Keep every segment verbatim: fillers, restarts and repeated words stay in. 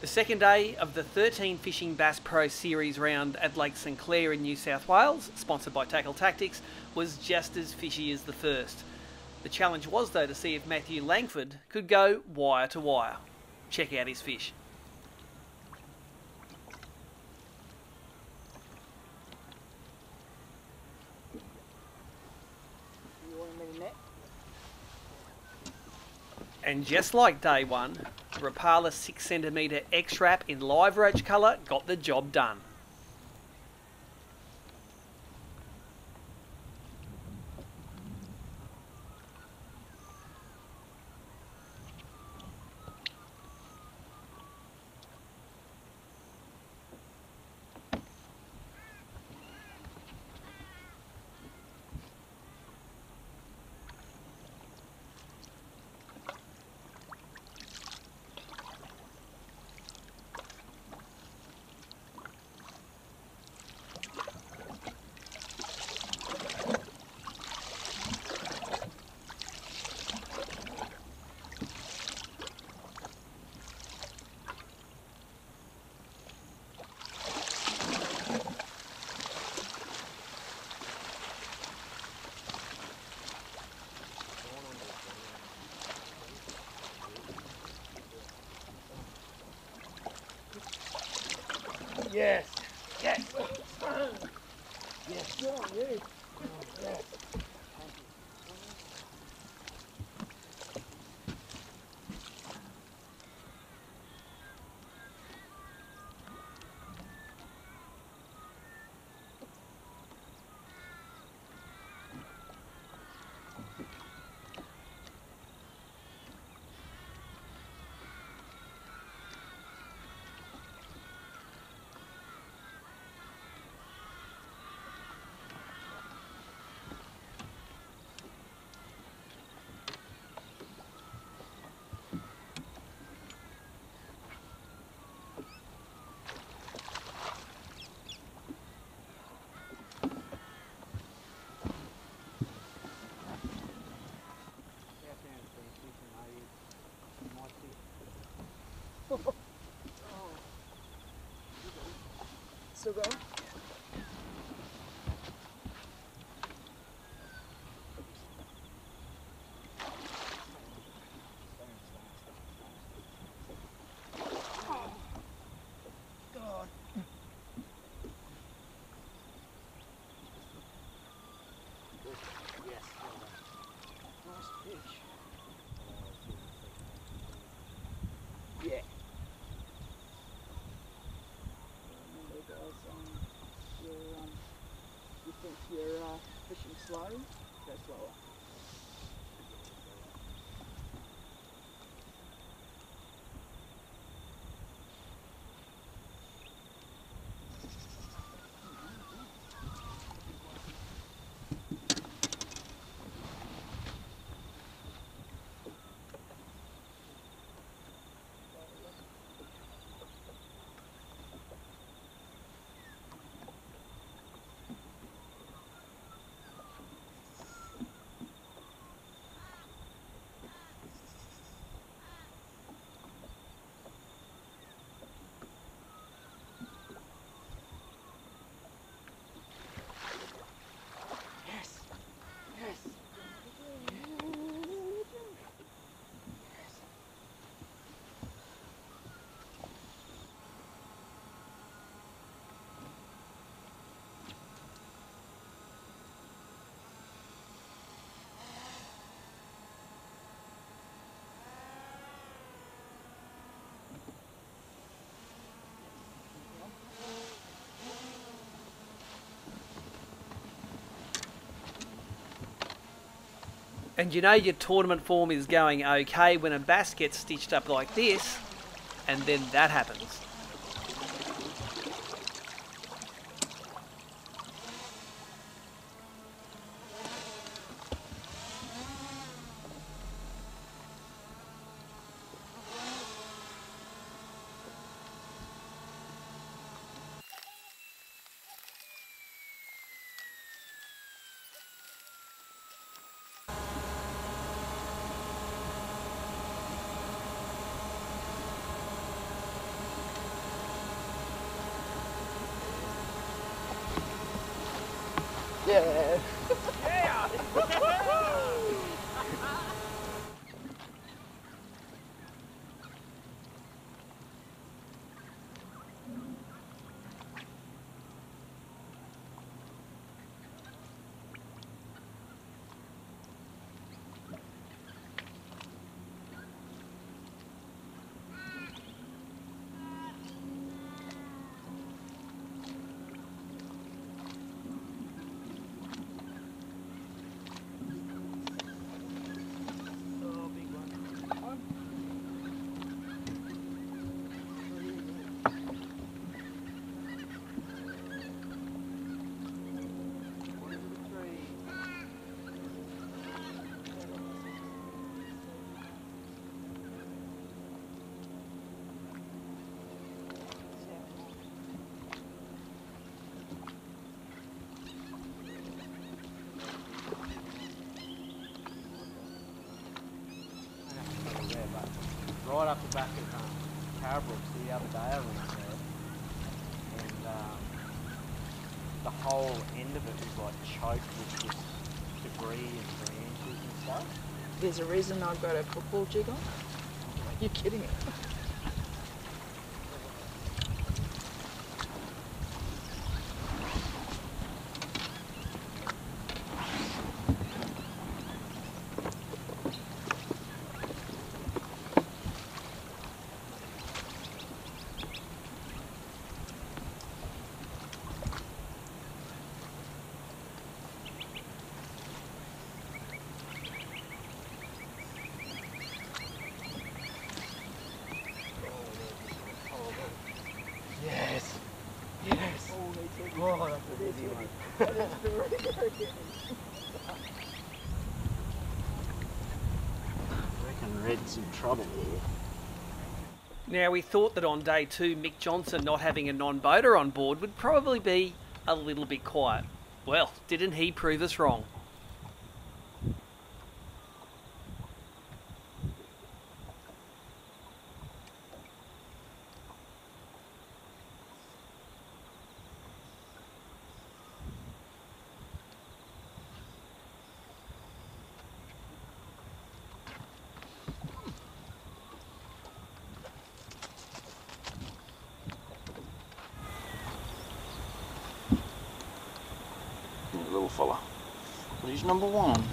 The second day of the thirteen Fishing Bass Pro Series round at Lake St Clair in New South Wales, sponsored by Tackle Tactics, was just as fishy as the first. The challenge was, though, to see if Matthew Langford could go wire to wire. Check out his fish. And just like day one, Rapala six centimetre X-Wrap in live roach colour got the job done. Yes, yes, yes, go on, you. Yes. Still going? God. Yes. Nice fish. Yeah. Remember, guys, um, you're, um, you think you're uh, fishing slow, go slower. And you know your tournament form is going okay when a bass gets stitched up like this, and then that happens. Yeah. Yeah! Right up the back of um, Carbrooks the other day I went there, and um, the whole end of it was like choked with just debris and branches and stuff. There's a reason I've got a football jig on. You're kidding me. Yes! Yes! Oh, that's a busy one. I reckon Red's in trouble here. Now, we thought that on day two, Mick Johnson not having a non-boater on board would probably be a little bit quiet. Well, didn't he prove us wrong? Little fella. But he's number one.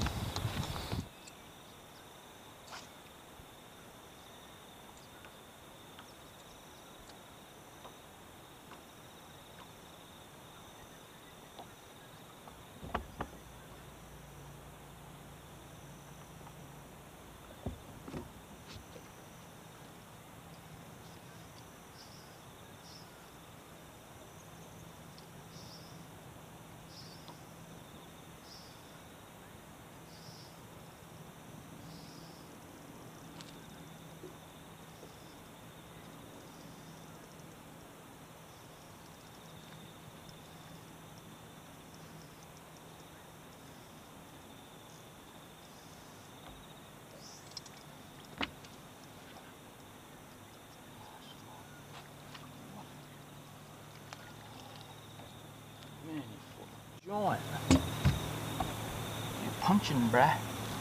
Man, you're full of giant. You're punching, bruh.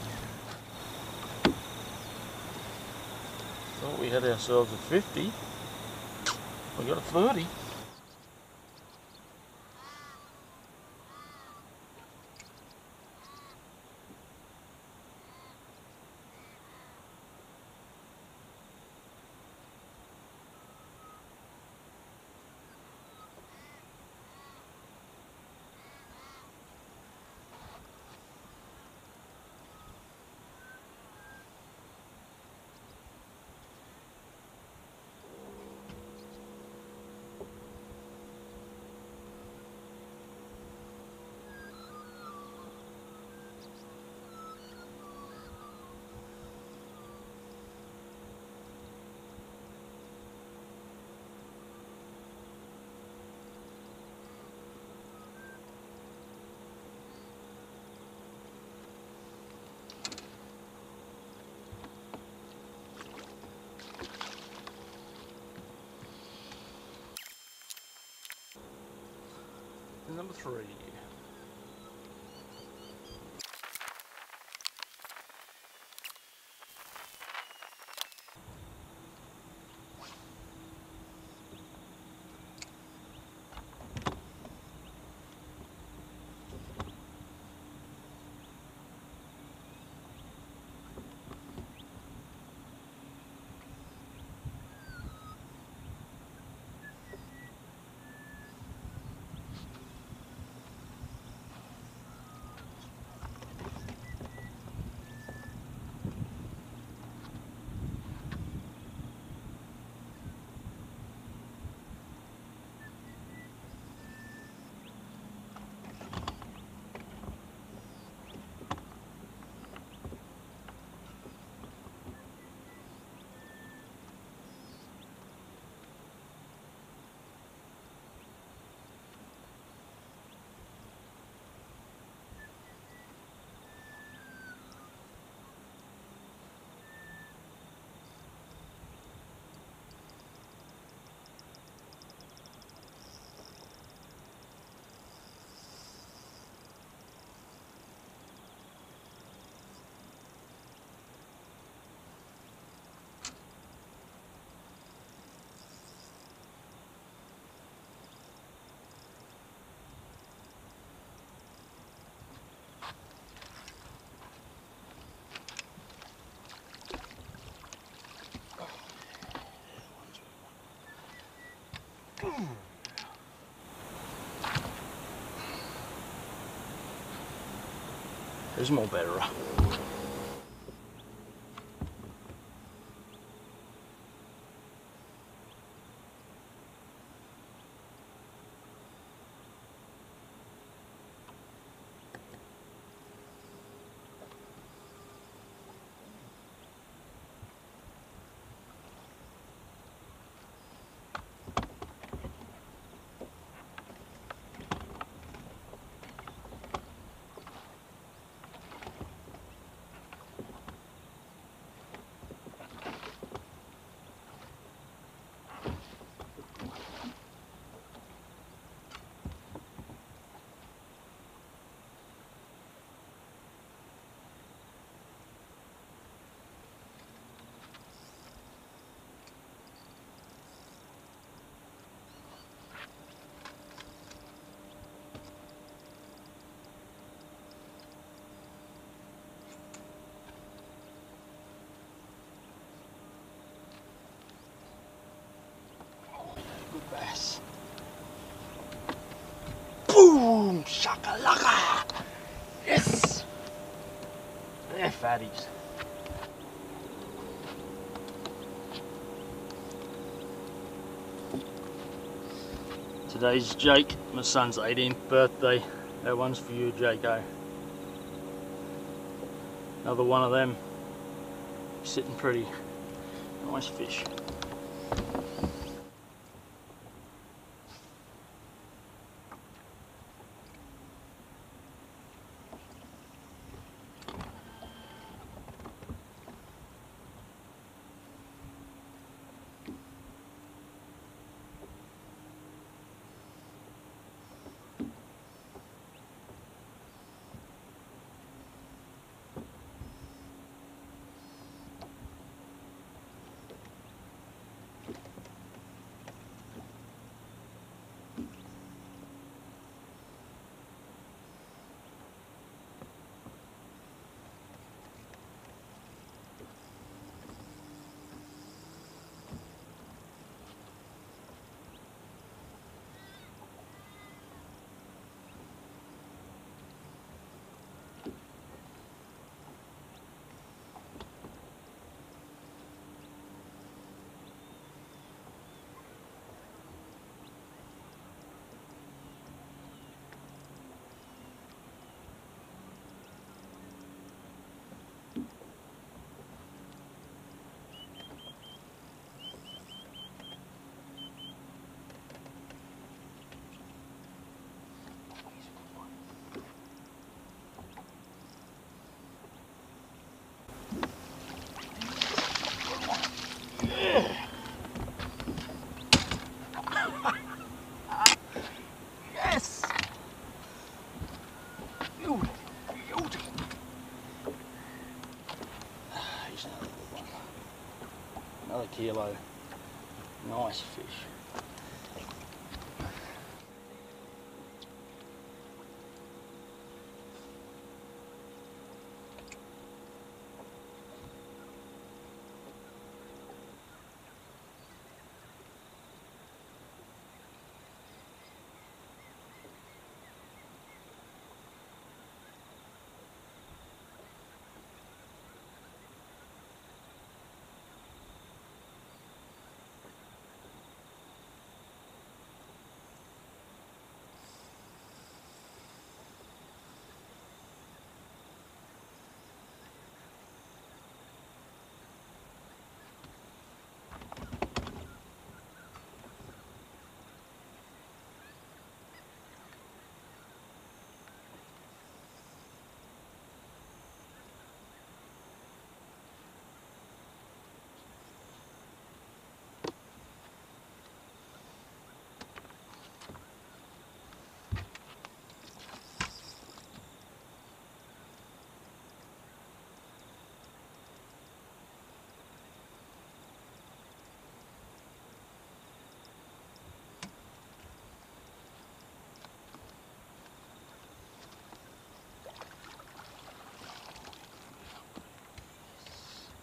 Thought we had ourselves a fifty. We got a thirty. Number three. There's more better. Good bass. Boom! Shakalaka! Yes! They're fatties. Today's Jake, my son's eighteenth birthday. That one's for you, Jakeo. Another one of them. Sitting pretty. Nice fish. Yes! Beauty, beauty. Here's another good one. Another kilo. Nice fish.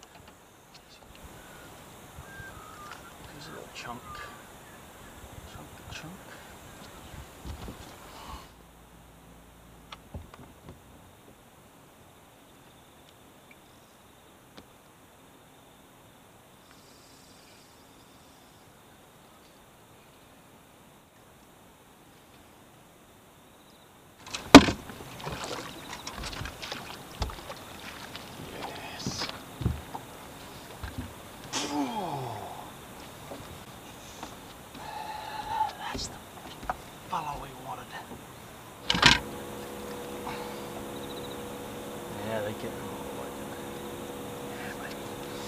Chunk, chunk trunk. Yeah, they get all working. Yeah, mate.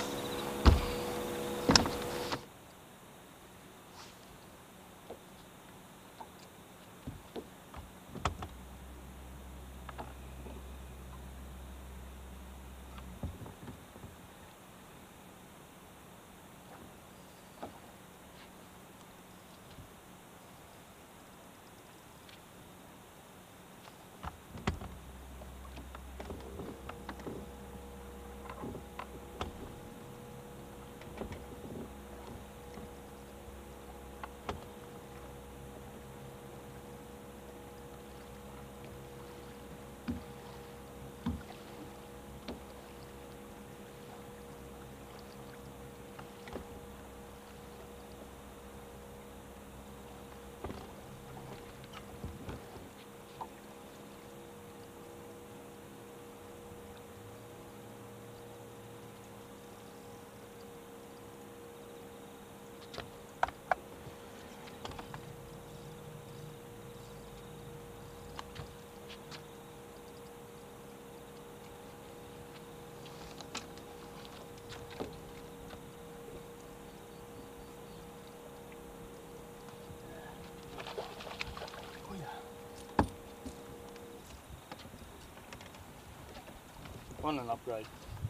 On an upgrade.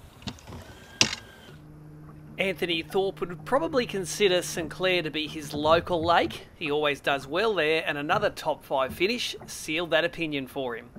Anthony Thorpe would probably consider St Clair to be his local lake. He always does well there, and another top five finish sealed that opinion for him.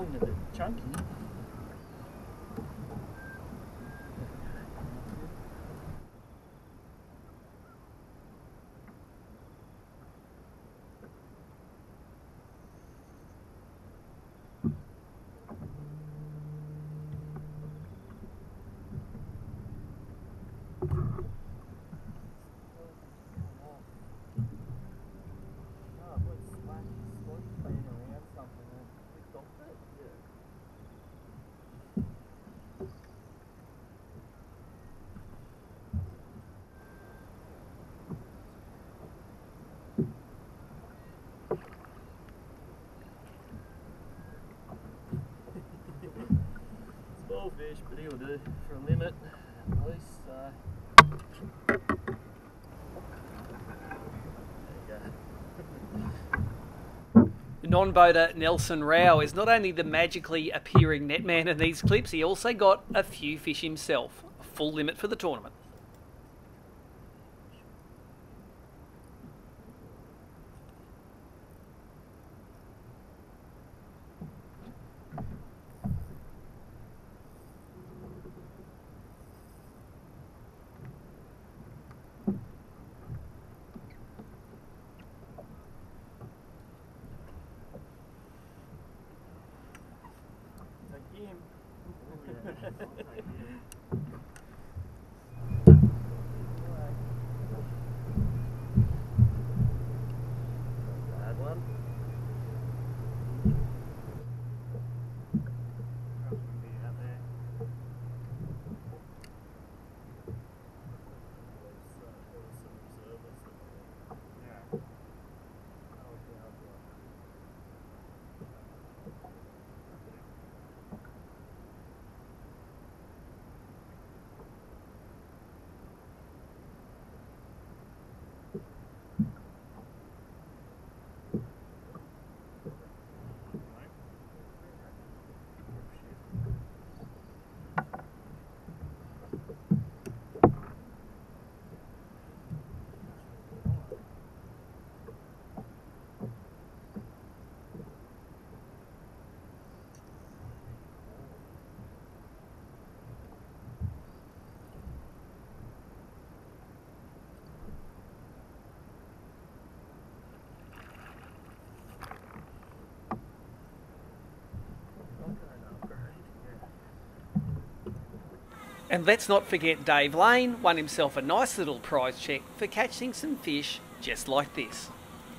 a bit chunky. Small fish, but he'll do for a limit at least. So. There you go. Non-boater Nelson Rouw is not only the magically appearing netman in these clips, he also got a few fish himself. A full limit for the tournament. Bad one. And let's not forget Dave Lane won himself a nice little prize check for catching some fish just like this.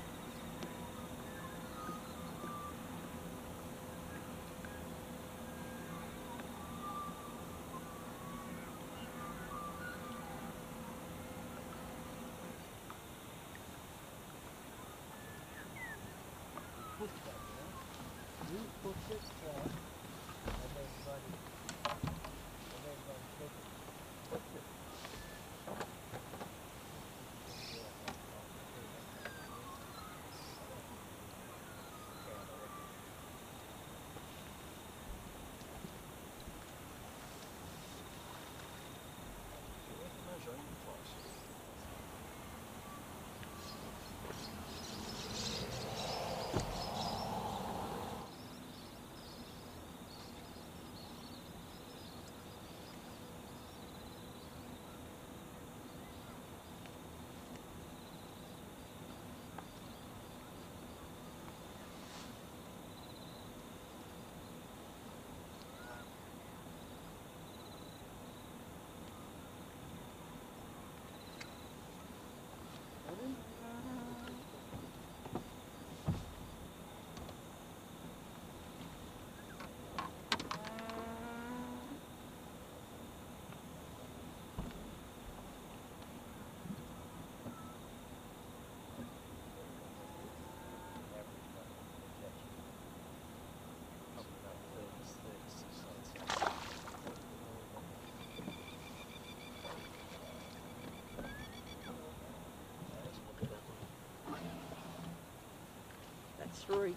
Three.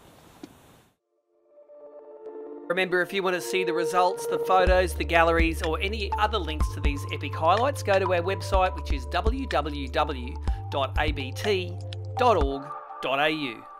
Remember, if you want to see the results, the photos, the galleries, or any other links to these epic highlights, go to our website, which is w w w dot a b t dot org dot a u.